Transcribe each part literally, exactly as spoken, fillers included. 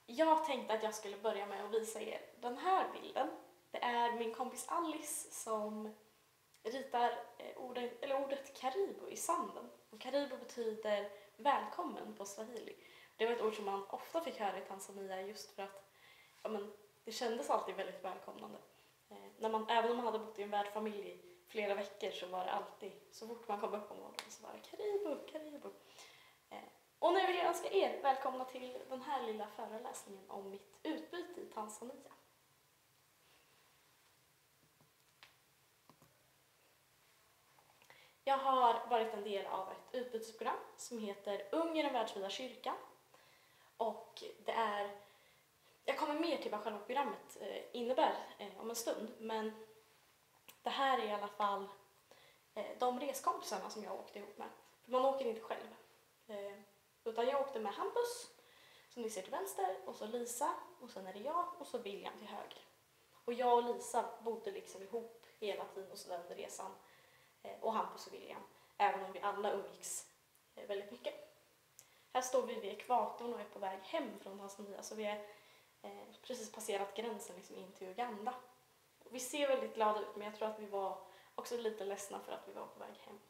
Jag tänkte att jag skulle börja med att visa er den här bilden. Det är min kompis Alice som ritar ordet, eller ordet karibu i sanden. Och karibu betyder välkommen på swahili. Det var ett ord som man ofta fick höra i Tanzania just för att ja, men, det kändes alltid väldigt välkomnande. Eh, när man, även om man hade bott i en värdfamilj i flera veckor så var det alltid, så fort man kom upp på morgonen så var det karibu, karibu. Eh, och nu vill jag önska er välkomna till den här lilla föreläsningen om mitt utbyte i Tanzania. Jag har varit en del av ett utbytesprogram som heter Ung i den världsvida kyrkan. Och det är, jag kommer mer till vad själva programmet innebär om en stund, men det här är i alla fall de reskompisarna som jag åkte ihop med. För man åker inte själv. Utan jag åkte med Hampus, som ni ser till vänster, och så Lisa, och sen är det jag, och så William till höger. Och jag och Lisa bodde liksom ihop hela tiden och så där under resan. Och Hampus och William, även om vi alla umgicks väldigt mycket. Här står vi vid ekvatorn och är på väg hem från Tanzania, så vi har eh, precis passerat gränsen liksom in till Uganda. Och vi ser väldigt glada ut, men jag tror att vi var också lite ledsna för att vi var på väg hem.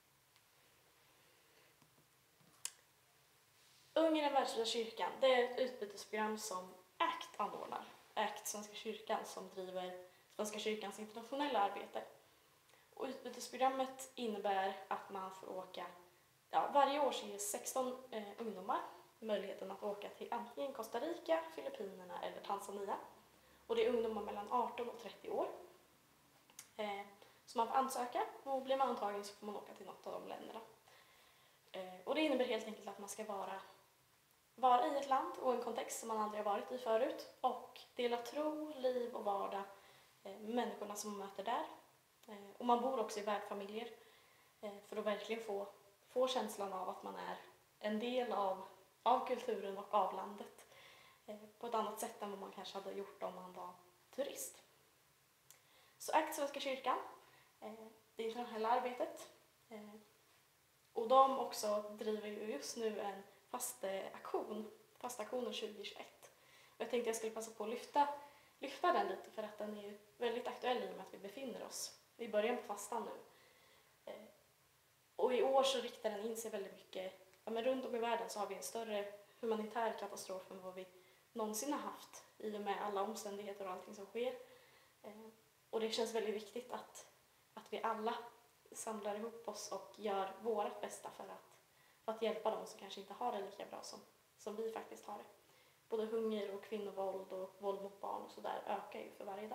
Ung i den världsvida kyrkan, det är ett utbytesprogram som ACT anordnar. ACT, Svenska kyrkan, som driver Svenska kyrkans internationella arbete. Och utbytesprogrammet innebär att man får åka, ja, varje år så ges sexton eh, ungdomar möjligheten att åka till antingen Costa Rica, Filippinerna eller Tanzania. Och det är ungdomar mellan arton och trettio år. Eh, så man får ansöka, och blir man antagen så får man åka till något av de länderna. Eh, och det innebär helt enkelt att man ska vara, vara i ett land och en kontext som man aldrig har varit i förut. Och dela tro, liv och vardag eh, med människorna som man möter där. Och man bor också i värdfamiljer för att verkligen få, få känslan av att man är en del av, av kulturen och av landet på ett annat sätt än vad man kanske hade gjort om man var turist. Så ACT Svenska kyrkan, det är internationella arbetet, och de också driver ju just nu en fast aktion, fast aktionen tjugohundratjugoett. Och jag tänkte jag skulle passa på att lyfta, lyfta den lite för att den är ju väldigt aktuell i och med att vi befinner oss i början på fastan nu. Eh, och i år så riktar den in sig väldigt mycket, ja, men runt om i världen så har vi en större humanitär katastrof än vad vi någonsin har haft i och med alla omständigheter och allting som sker. Eh, och det känns väldigt viktigt att, att vi alla samlar ihop oss och gör vårt bästa för att, för att hjälpa dem som kanske inte har det lika bra som, som vi faktiskt har det. Både hunger och kvinnovåld och våld mot barn och sådär ökar ju för varje dag.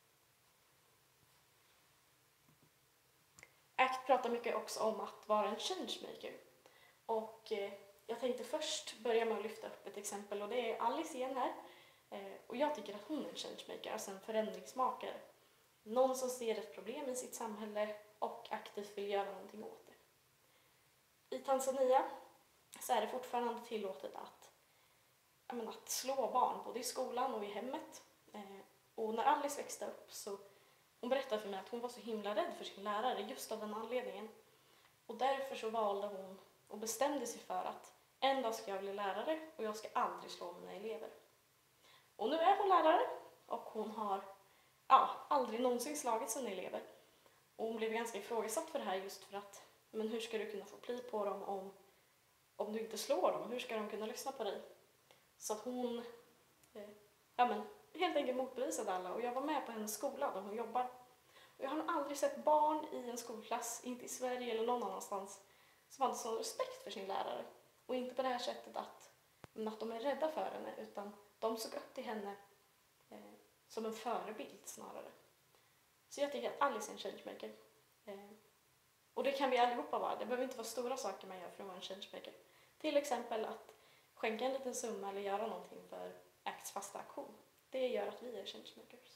ACT pratar mycket också om att vara en changemaker. Och eh, jag tänkte först börja med att lyfta upp ett exempel, och det är Alice igen här. Eh, och jag tycker att hon är en changemaker, alltså en förändringsmakare. Någon som ser ett problem i sitt samhälle och aktivt vill göra någonting åt det. I Tanzania så är det fortfarande tillåtet att, jag menar, att slå barn, både i skolan och i hemmet. Eh, och när Alice växte upp så hon berättade för mig att hon var så himla rädd för sin lärare just av den anledningen. Och därför så valde hon och bestämde sig för att en dag ska jag bli lärare och jag ska aldrig slå mina elever. Och nu är hon lärare och hon har ja, aldrig någonsin slagit sina elever. Och hon blev ganska ifrågasatt för det här just för att, men hur ska du kunna få pli på dem om, om du inte slår dem? Hur ska de kunna lyssna på dig? Så att hon eh, ja, men, helt enkelt motbevisade alla, och jag var med på hennes skola där hon jobbar. Och jag har aldrig sett barn i en skolklass, inte i Sverige eller någon annanstans, som hade sån respekt för sin lärare. Och inte på det här sättet att, att de är rädda för henne, utan de såg upp till henne eh, som en förebild snarare. Så jag tycker att Alice är en changemaker. Eh, och det kan vi allihopa vara. Det behöver inte vara stora saker man gör för att vara en changemaker. Till exempel att skänka en liten summa eller göra någonting för ACTs fasta aktion. Det gör att vi är changemakers.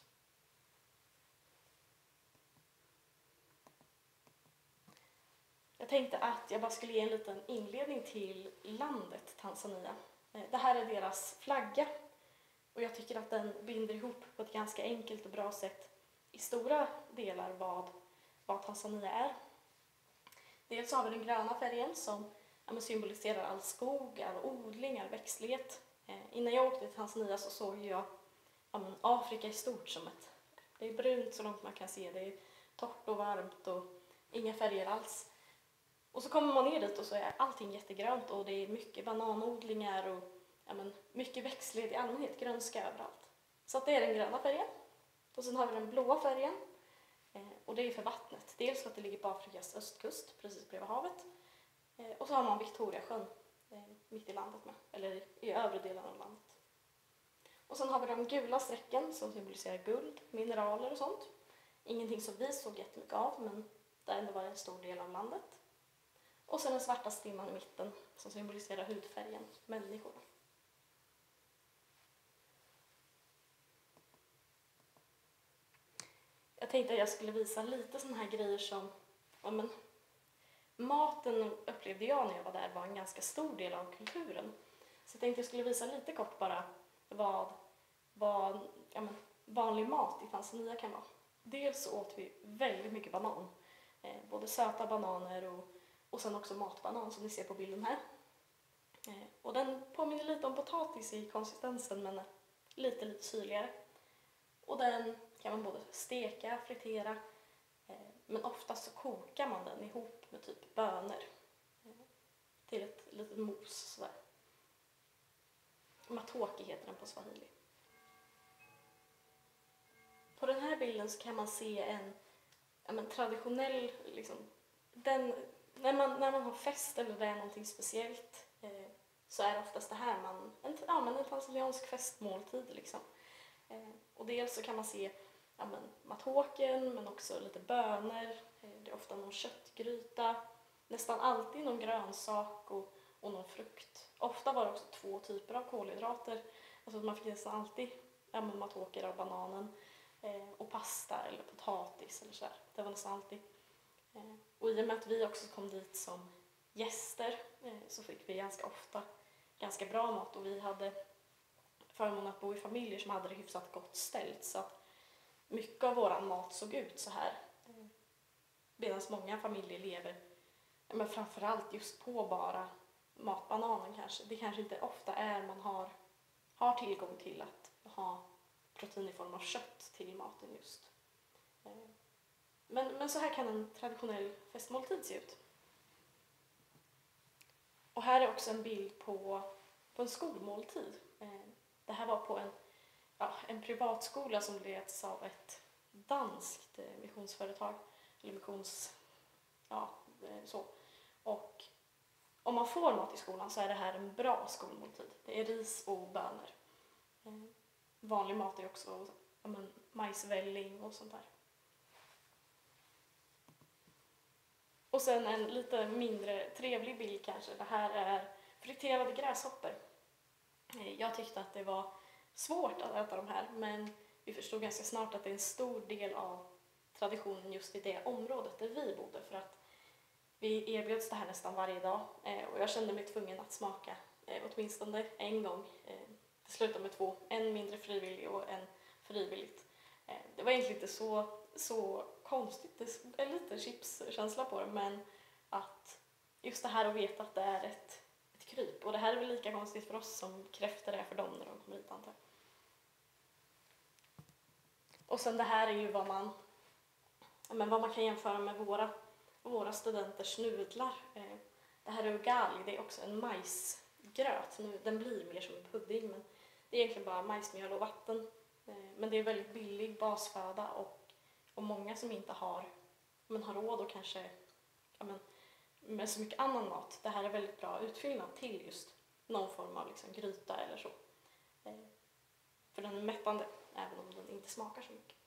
Jag tänkte att jag bara skulle ge en liten inledning till landet Tanzania. Det här är deras flagga. Och jag tycker att den binder ihop på ett ganska enkelt och bra sätt i stora delar vad, vad Tanzania är. Dels har vi den gröna färgen som ja, symboliserar all skog, all odling, all växtlighet. Eh, innan jag åkte till Tanzania så såg jag ja, men Afrika i stort som ett... Det är brunt så långt man kan se. Det är torrt och varmt och inga färger alls. Och så kommer man ner dit och så är allting jättegrönt och det är mycket bananodlingar och ja, men, mycket växtlighet i allmänhet, grönska överallt. Så att det är den gröna färgen. Och sen har vi den blåa färgen. Eh, och det är för vattnet. Dels för att det ligger på Afrikas östkust, precis bredvid havet. Eh, och så har man Victoriasjön eh, mitt i landet med, eller i, i övre delen av landet. Och sen har vi de gula strecken som symboliserar guld, mineraler och sånt. Ingenting som vi såg jättemycket av, men det ändå var en stor del av landet. Och sen den svarta strimman i mitten som symboliserar hudfärgen, människor. Jag tänkte att jag skulle visa lite såna här grejer som... Ja, men, maten upplevde jag när jag var där var en ganska stor del av kulturen. Så jag tänkte att jag skulle visa lite kort bara vad, vad ja, men, vanlig mat i Tanzania kan vara. Dels så åt vi väldigt mycket banan. Eh, både söta bananer och, och sen också matbanan som ni ser på bilden här. Eh, och den påminner lite om potatis i konsistensen men lite lite syrligare. Och den kan man både steka, fritera, eh, men oftast så kokar man den ihop med typ bönor eh, till ett litet mos sådär. Matoki heter den på swahili. På den här bilden så kan man se en ja, men, traditionell, liksom, den, när, man, när man har fest eller det är någonting speciellt eh, så är det oftast det här man, en, ja, men en tanzaniansk festmåltid liksom. Eh, och dels så kan man se ja, men, matoken men också lite bönor, eh, det är ofta någon köttgryta, nästan alltid någon grönsak och, och någon frukt. Ofta var det också två typer av kolhydrater, alltså man fick nästan alltid ja, men, matoker av bananen eh, och pasta eller potatis eller sådär. Det var nästan alltid. Eh, och i och med att vi också kom dit som gäster eh, så fick vi ganska ofta ganska bra mat och vi hade förmånen att bo i familjer som hade det hyfsat gott ställt så att mycket av våran mat såg ut så här. Eh, medan många familjer lever ja, men framförallt just på bara matbananen kanske. Det kanske inte ofta är man har, har tillgång till att ha protein i form av kött till maten just. Men, men så här kan en traditionell festmåltid se ut. Och här är också en bild på, på en skolmåltid. Det här var på en, ja, en privatskola som leds av ett danskt missionsföretag. Eller missions... Ja, så. Och om man får mat i skolan så är det här en bra skolmåltid. Det är ris och bönor. Eh, vanlig mat är också ja, men, majsvälling och sånt där. Och sen en lite mindre trevlig bild kanske. Det här är friterade gräshoppor. Eh, jag tyckte att det var svårt att äta de här men vi förstod ganska snart att det är en stor del av traditionen just i det området där vi bodde för att vi erbjöds det här nästan varje dag eh, och jag kände mig tvungen att smaka eh, åtminstone en gång. Eh, det slutade med två, en mindre frivillig och en frivilligt. Eh, det var egentligen inte så, så konstigt, det är lite chipskänsla på det men att just det här att veta att det är ett, ett kryp och det här är väl lika konstigt för oss som kräftor är för dem när de kommer hit antar. Och sen det här är ju vad man, men vad man kan jämföra med våra våra studenters nudlar. Det här är ugali, det är också en majsgröt. Den blir mer som en pudding men det är egentligen bara majsmjöl och vatten. Men det är väldigt billig basföda och, och många som inte har, men har råd och kanske ja, men, med så mycket annan mat. Det här är väldigt bra utfyllnad till just någon form av liksom, gryta eller så. För den är mättande även om den inte smakar så mycket.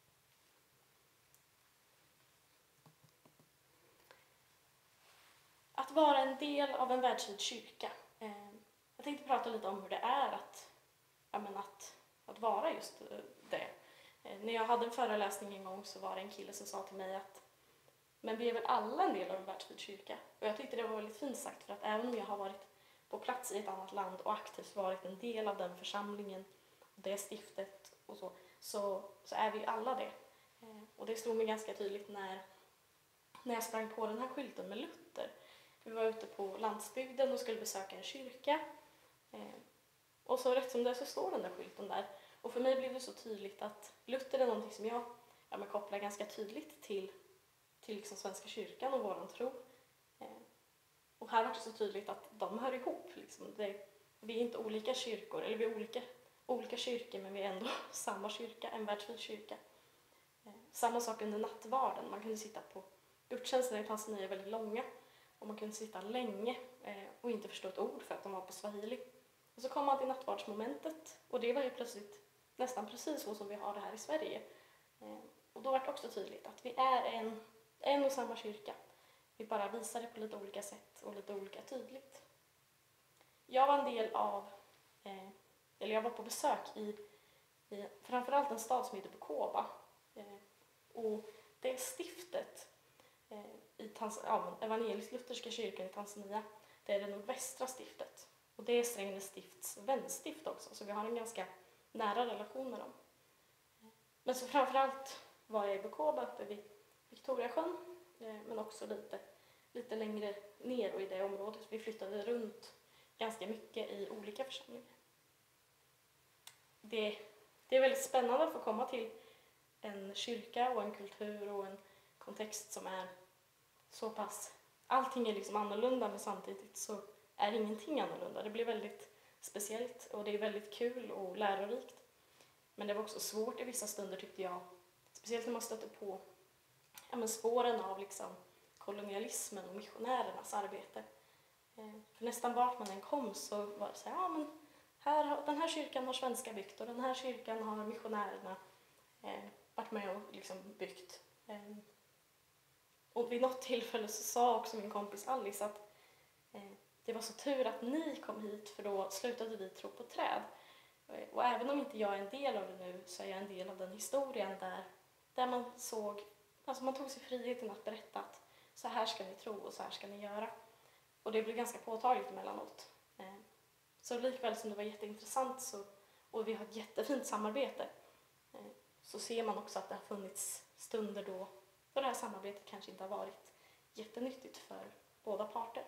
Att vara en del av en världsvid kyrka. Jag tänkte prata lite om hur det är att, ja, men att, att vara just det. När jag hade en föreläsning en gång så var det en kille som sa till mig att men vi är väl alla en del av en världsvid kyrka. Och jag tyckte det var väldigt fint sagt för att även om jag har varit på plats i ett annat land och aktivt varit en del av den församlingen, det stiftet och så, så, så är vi alla det. Och det stod mig ganska tydligt när, när jag sprang på den här skylten med Luther. Vi var ute på landsbygden och skulle besöka en kyrka. Och så rätt som det så står den där skylten där. Och för mig blev det så tydligt att Luther är någonting som jag ja, men kopplar ganska tydligt till, till liksom Svenska kyrkan och våran tro. Eh, och här var det så tydligt att de hör ihop. Liksom. Det, vi är inte olika kyrkor, eller vi är olika, olika kyrkor men vi är ändå samma kyrka, en världsvid kyrka. Eh, samma sak under nattvarden. Man kunde sitta på gudstjänsterna i Tanzania väldigt långa och man kunde sitta länge eh, och inte förstå ett ord för att de var på swahili. Och så kom man till nattvardsmomentet och det var ju plötsligt nästan precis så som vi har det här i Sverige. Eh, och då var det också tydligt att vi är en, en och samma kyrka. Vi bara visar det på lite olika sätt och lite olika tydligt. Jag var en del av, eh, eller jag var på besök i, i framförallt en stad som heter Bukoba. Eh, och det stiftet eh, i Tans- ja, evangelisk-lutherska kyrkan i Tanzania, det är det nordvästra stiftet. Och det är Strängnäs stifts vänstift också, så vi har en ganska nära relation med dem. Men så framförallt var jag i Bukoba uppe vid Victoriasjön, eh, men också lite, lite längre ner och i det området. Vi flyttade runt ganska mycket i olika församlingar. Det, det är väldigt spännande att få komma till en kyrka och en kultur och en kontext som är så pass... Allting är liksom annorlunda men samtidigt så är ingenting annorlunda. Det blir väldigt speciellt och det är väldigt kul och lärorikt. Men det var också svårt i vissa stunder tyckte jag. Speciellt när man stötte på ja, men spåren av liksom kolonialismen och missionärernas arbete. Eh, för nästan vart man än kom så var det så här, ja men här har, den här kyrkan har svenska byggt och den här kyrkan har missionärerna eh, varit med och liksom byggt. Eh, och vid något tillfälle så sa också min kompis Alice att eh, det var så tur att ni kom hit för då slutade vi tro på träd. Och även om inte jag är en del av det nu så är jag en del av den historien där, där man såg, alltså man tog sig friheten att berätta att så här ska ni tro och så här ska ni göra. Och det blev ganska påtagligt emellanåt. Så likväl som det var jätteintressant så, och vi har ett jättefint samarbete så ser man också att det har funnits stunder då, då det här samarbetet kanske inte har varit jättenyttigt för båda parter.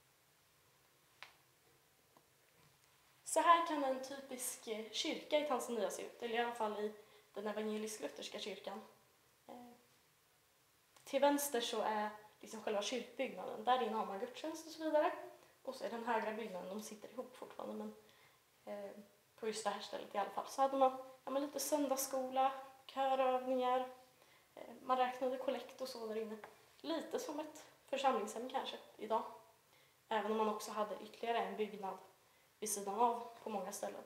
Så här kan en typisk kyrka i Tanzania se ut, eller i alla fall i den evangelisk-lutherska kyrkan. Till vänster så är liksom själva kyrkbyggnaden, där inne har man gudstjänst och så vidare. Och så är den högra byggnaden, de sitter ihop fortfarande, men eh, på just det här stället i alla fall. Så hade man ja, men lite söndagsskola, körövningar, eh, man räknade kollekt och så där inne. Lite som ett församlingshem kanske idag. Även om man också hade ytterligare en byggnad vid sidan av på många ställen.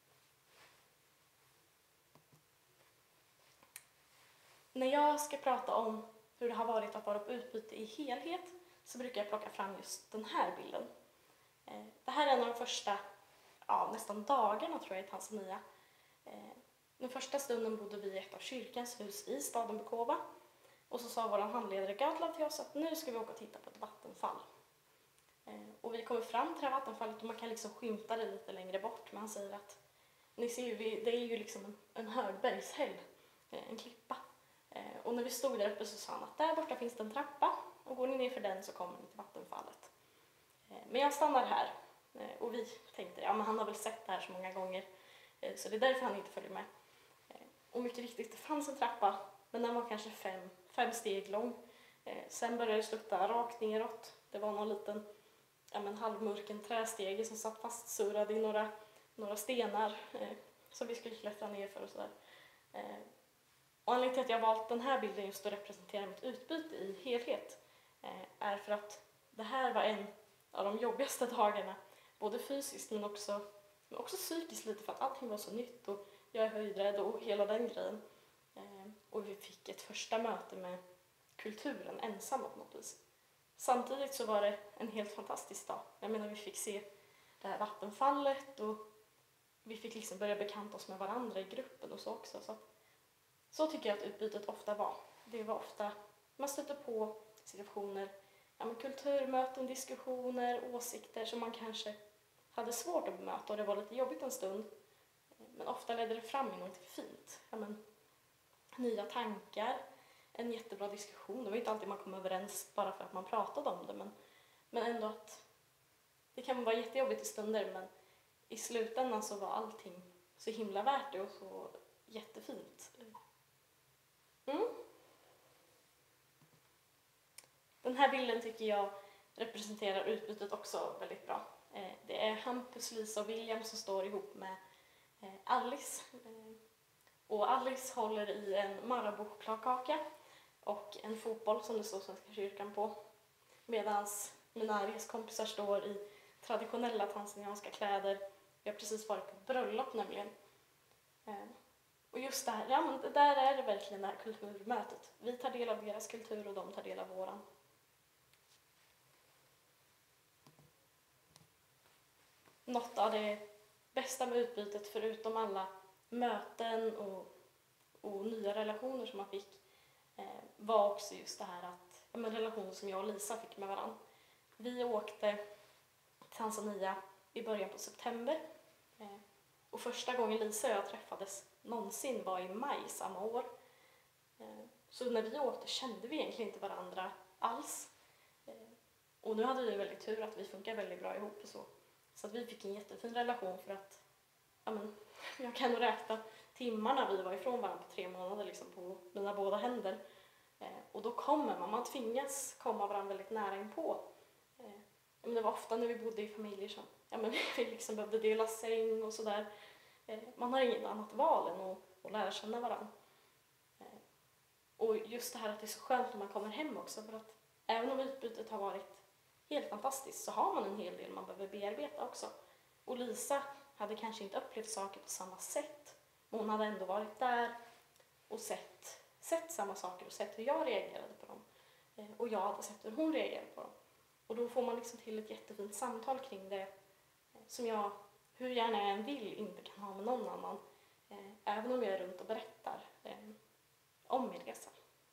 När jag ska prata om hur det har varit att vara på utbyte i helhet så brukar jag plocka fram just den här bilden. Det här är en av de första, ja, nästan dagarna tror jag i Tanzania. Den första stunden bodde vi i ett av kyrkans hus i staden Bukoba. Och så sa vår handledare Gatlav till oss att nu ska vi åka och titta på ett vattenfall. Och vi kommer fram till det här vattenfallet och man kan liksom skymta det lite längre bort. Men han säger att ni ser ju, det är ju liksom en, en högbergshäll, en klippa. Och när vi stod där uppe så sa han att där borta finns det en trappa och går ni ner för den så kommer ni till vattenfallet. Men jag stannar här och vi tänkte, ja men han har väl sett det här så många gånger så det är därför han inte följer med. Och mycket riktigt, det fanns en trappa men den var kanske fem, fem steg lång. Sen började det slutta rakt neråt. Det var någon liten ja, men halvmörken trästege som satt fastsurrad i några, några stenar eh, som vi skulle klättra ner för och sådär. Eh, och anledningen till att jag valt den här bilden just att representera mitt utbyte i helhet eh, är för att det här var en av de jobbigaste dagarna, både fysiskt men också, men också psykiskt lite för att allting var så nytt och jag är höjdrädd och hela den grejen. Eh, och vi fick ett första möte med kulturen ensamma på något vis. Samtidigt så var det en helt fantastisk dag. Jag menar, vi fick se det här vattenfallet och vi fick liksom börja bekanta oss med varandra i gruppen och så också. Så, att, så tycker jag att utbytet ofta var. Det var ofta, man stötte på situationer, ja, men kulturmöten, diskussioner, åsikter som man kanske hade svårt att bemöta och det var lite jobbigt en stund. Men ofta ledde det fram i något fint. Ja, men, nya tankar. En jättebra diskussion. Det var inte alltid man kom överens bara för att man pratade om det. Men, men ändå att det kan vara jättejobbigt i stunder men i slutändan så var allting så himla värt det och så jättefint. Mm. Den här bilden tycker jag representerar utbytet också väldigt bra. Det är Hampus, Lisa och William som står ihop med Alice. Och Alice håller i en Marabou-chokladkaka och en fotboll som det står Svenska kyrkan på. Medan mina reskompisar står i traditionella tanzanianska kläder. Vi har precis varit på bröllop nämligen. Och just där, ja, men där är det verkligen det här kulturmötet. Vi tar del av deras kultur och de tar del av våran. Något av det bästa med utbytet, förutom alla möten och, och nya relationer som man fick, eh, var också just det här att, ja, men relation som jag och Lisa fick med varandra. Vi åkte till Tanzania i början på september. Eh, och första gången Lisa och jag träffades någonsin var i maj samma år. Eh, så när vi åkte kände vi egentligen inte varandra alls. Eh, och nu hade vi väldigt tur att vi funkar väldigt bra ihop och så. Så att vi fick en jättefin relation för att, ja, men, jag kan nog räkna timmarna vi var ifrån varandra på tre månader liksom, på mina båda händer. Eh, och då kommer man, man tvingas komma varandra väldigt nära inpå. Eh, men det var ofta när vi bodde i familjer som, ja, men, vi liksom behövde dela säng och sådär. Eh, man har inget annat val än att, att lära känna varandra. Eh, och just det här att det är så skönt när man kommer hem också, för att även om utbytet har varit helt fantastiskt så har man en hel del man behöver bearbeta också. Och Lisa hade kanske inte upplevt saker på samma sätt, men hon hade ändå varit där och sett, sett samma saker och sett hur jag reagerade på dem. Eh, och jag hade sett hur hon reagerade på dem. Och då får man liksom till ett jättefint samtal kring det eh, som jag, hur gärna jag än vill, inte kan ha med någon annan. Eh, även om jag är runt och berättar eh, om min resa.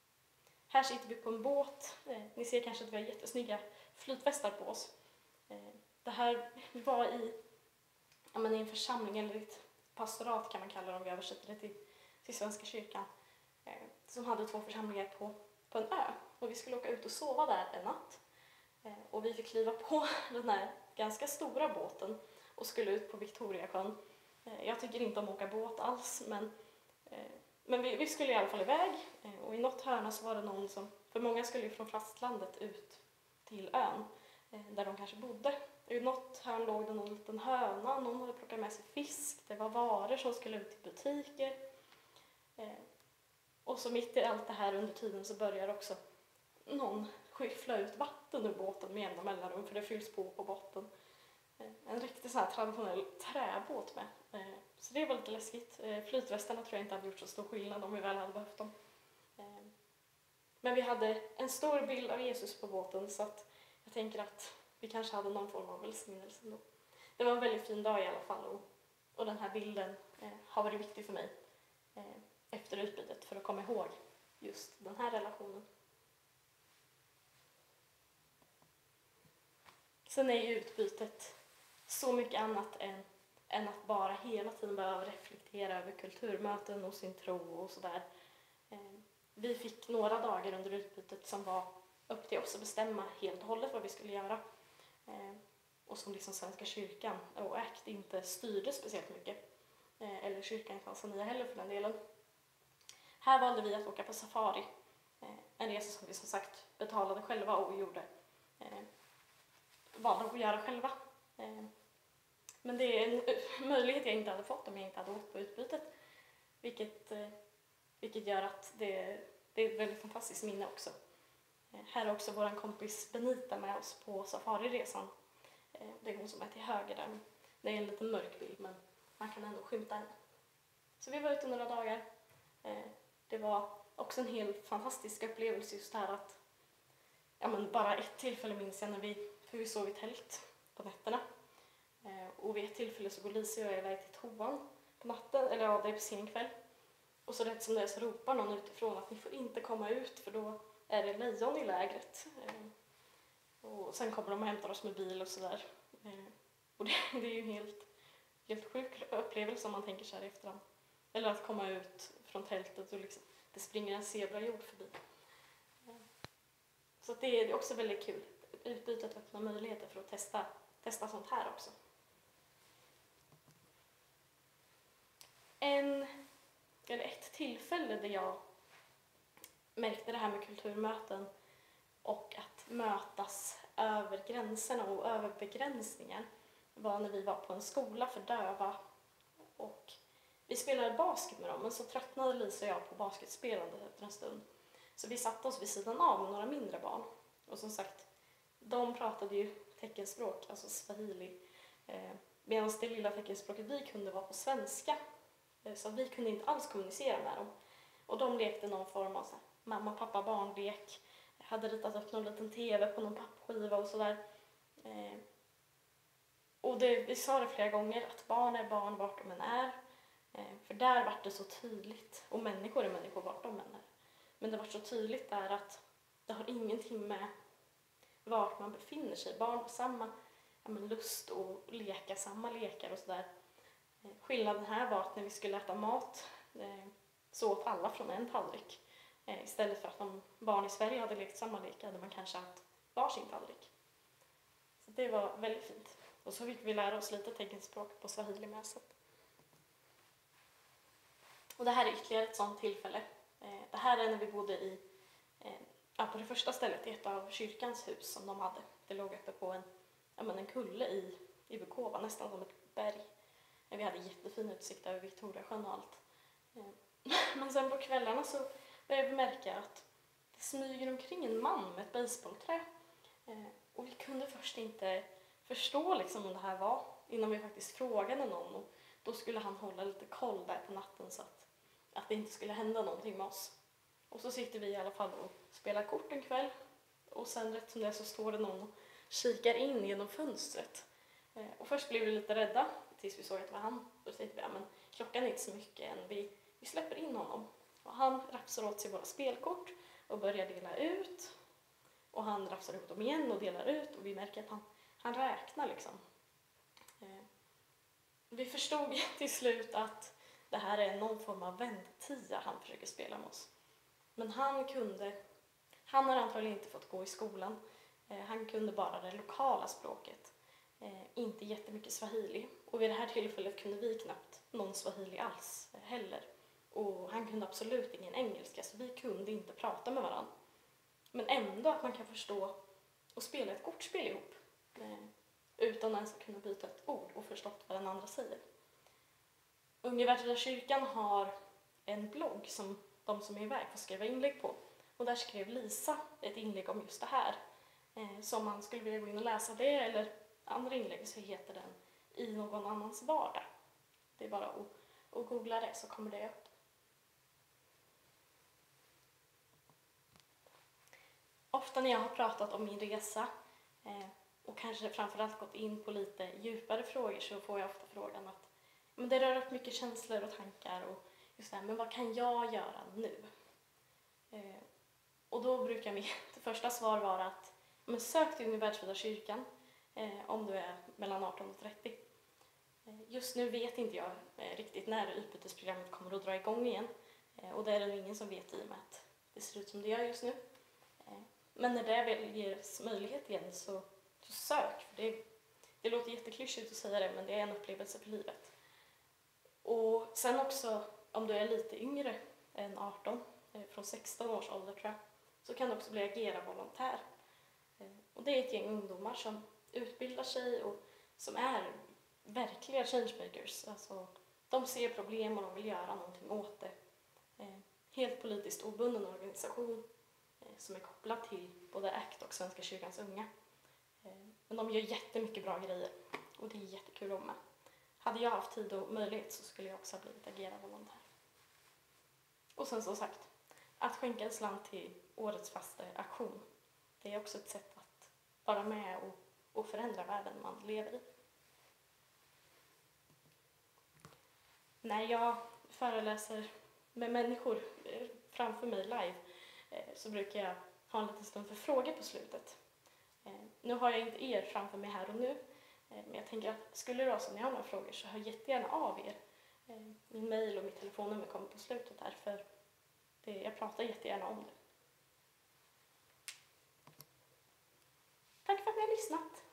Här sitter vi på en båt. Eh, ni ser kanske att vi har jättesnygga flytvästar på oss. Eh, det här, vi var i, ja, men i en församling, eller ett pastorat kan man kalla det om vi översätter det till, till Svenska kyrkan, eh, som hade två församlingar på, på en ö. Och vi skulle åka ut och sova där en natt. Eh, och vi fick kliva på den här ganska stora båten och skulle ut på Victoriasjön. Eh, jag tycker inte om att åka båt alls, men, eh, men vi, vi skulle i alla fall iväg. Eh, och i något hörna så var det någon som, för många skulle ju från fastlandet ut till ön eh, där de kanske bodde. I något hörn låg det någon liten höna, någon hade plockat med sig fisk, det var varor som skulle ut till butiker. Eh, och så mitt i allt det här under tiden så börjar också någon skyffla ut vatten ur båten med jämna mellanrum, för det fylls på på botten. Eh, en riktigt så här traditionell träbåt med. Eh, så det var lite läskigt. Eh, flytvästarna tror jag inte hade gjort så stor skillnad om vi väl hade behövt dem. Eh, men vi hade en stor bild av Jesus på båten, så att jag tänker att vi kanske hade någon form av välsignelse då. Det var en väldigt fin dag i alla fall, och, och den här bilden eh, har varit viktig för mig eh, efter utbytet för att komma ihåg just den här relationen. Sen är ju utbytet så mycket annat än, än att bara hela tiden behöva reflektera över kulturmöten och sin tro och sådär. Eh, vi fick några dagar under utbytet som var upp till oss att bestämma helt och hållet vad vi skulle göra. Eh, och som liksom Svenska kyrkan och ACT inte styrde speciellt mycket. Eh, eller kyrkan i Tanzania heller för den delen. Här valde vi att åka på safari. Eh, en resa som vi som sagt betalade själva och gjorde. Eh, valde att göra själva. Eh, men det är en möjlighet jag inte hade fått om jag inte hade åkt på utbytet. Vilket, eh, vilket gör att det, det är ett väldigt fantastiskt minne också. Här är också vår kompis Benita med oss på safariresan. Det är hon som är till höger där. Det är en liten mörk bild, men man kan ändå skymta henne. Så vi var ute några dagar. Det var också en helt fantastisk upplevelse just här att, ja, men bara ett tillfälle minns jag när vi, för vi sov i tält på nätterna. Och vid ett tillfälle så går Lisa och jag iväg till toan på natten, eller ja, det är på sen kväll. Och så rätt som det är så ropar någon utifrån att ni får inte komma ut, för då är det lejon i lägret. Eh, och sen kommer de och hämtar oss med bil och sådär. Eh, och det, det är ju en helt, helt sjuk upplevelse om man tänker så här efterhand. Eller att komma ut från tältet och liksom, det springer en zebrahjord förbi. Eh, så det är också väldigt kul. Utbytet öppnar möjligheter för att testa, testa sånt här också. en, eller ett tillfälle där jag märkte det här med kulturmöten och att mötas över gränserna och över begränsningar var när vi var på en skola för döva. Och vi spelade basket med dem, men så tröttnade Lisa och jag på basketspelandet efter en stund. Så vi satte oss vid sidan av med några mindre barn. Och som sagt, de pratade ju teckenspråk, alltså swahili. Eh, Medan det lilla teckenspråket vi kunde var på svenska. Eh, så vi kunde inte alls kommunicera med dem. Och de lekte någon form av så här, mamma, pappa, barnlek. Jag hade ritat upp någon liten tv på någon pappskiva och sådär. Eh, och det, vi sa det flera gånger, att barn är barn vart de än är. Eh, för där var det så tydligt, och människor är människor vart de än är. Men det var så tydligt där att det har ingenting med vart man befinner sig. Barn har samma ja, men lust att leka, samma lekar och sådär. Eh, skillnaden här var att när vi skulle äta mat eh, så åt alla från en tallrik. Eh, istället för att om barn i Sverige hade lekt samma lek hade man kanske haft varsin tallrik. Så det var väldigt fint. Och så fick vi lära oss lite teckenspråk på swahili-mässet. Och det här är ytterligare ett sådant tillfälle. Eh, det här är när vi bodde i, eh, ja, på det första stället i ett av kyrkans hus som de hade. Det låg uppe på en, ja, men en kulle i, i Bukova, nästan som ett berg. Eh, vi hade jättefin utsikt över Victoriasjön och allt. Eh, men sen på kvällarna så började vi märka att det smyger omkring en man med ett basebollträ. Eh, och vi kunde först inte förstå liksom om det här var innan vi faktiskt frågade någon. Och då skulle han hålla lite koll där på natten så att, att det inte skulle hända någonting med oss. Och så sitter vi i alla fall och spelar kort en kväll. Och sen rätt som det så står det någon och kikar in genom fönstret. Eh, och först blev vi lite rädda tills vi såg att det var han. Då tänkte vi, ja, men klockan är inte så mycket än. Vi, vi släpper in honom. Och han rapsar åt sig våra spelkort och börjar dela ut. Och han rapsar ihop dem igen och delar ut. Och vi märker att han, han räknar liksom. Eh, vi förstod till slut att det här är någon form av vändtia han försöker spela med oss. Men han kunde, han har antagligen inte fått gå i skolan. Eh, han kunde bara det lokala språket. Eh, inte jättemycket swahili. Och vid det här tillfället kunde vi knappt någon swahili alls eh, heller. Och han kunde absolut ingen engelska, så vi kunde inte prata med varandra. Men ändå att man kan förstå och spela ett kortspel ihop. Eh, utan ens att kunna byta ett ord och förstått vad den andra säger. Unga kyrkan har en blogg som de som är iväg får skriva inlägg på. Och där skrev Lisa ett inlägg om just det här. Eh, så om man skulle vilja gå in och läsa det eller andra inlägg så heter den I någon annans vardag. Det är bara att, att googla det så kommer det upp. Ofta när jag har pratat om min resa eh, och kanske framförallt gått in på lite djupare frågor så får jag ofta frågan att men det rör upp mycket känslor och tankar och just det här, men vad kan jag göra nu? Eh, och då brukar mitt första svar vara att men sök till Unga Världsvida kyrkan eh, om du är mellan arton och trettio. Eh, just nu vet inte jag eh, riktigt när utbytesprogrammet kommer att dra igång igen eh, och det är det ingen som vet i och med att det ser ut som det gör just nu. Eh, men när det väl ges möjlighet igen så, så sök, för det, det låter jätteklyschigt att säga det men det är en upplevelse för livet. Och sen också om du är lite yngre än arton, från sexton års ålder tror jag, så kan du också bli agera volontär. Och det är ett gäng ungdomar som utbildar sig och som är verkliga changemakers. Alltså, de ser problem och de vill göra någonting åt det. Helt politiskt obunden organisation som är kopplad till både A C T och Svenska kyrkans unga. Men de gör jättemycket bra grejer och det är jättekul att vara med. Hade jag haft tid och möjlighet så skulle jag också ha blivit agera volontär. Och sen som sagt, att skänka en slant till årets faste aktion. Det är också ett sätt att vara med och, och förändra världen man lever i. När jag föreläser med människor framför mig live så brukar jag ha en liten stund för frågor på slutet. Nu har jag inte er framför mig här och nu. Men jag tänker att skulle det vara så att ni har några frågor så hör jättegärna av er. Min mejl och mitt telefonnummer kommer på slutet här för det, jag pratar jättegärna om det. Tack för att ni har lyssnat.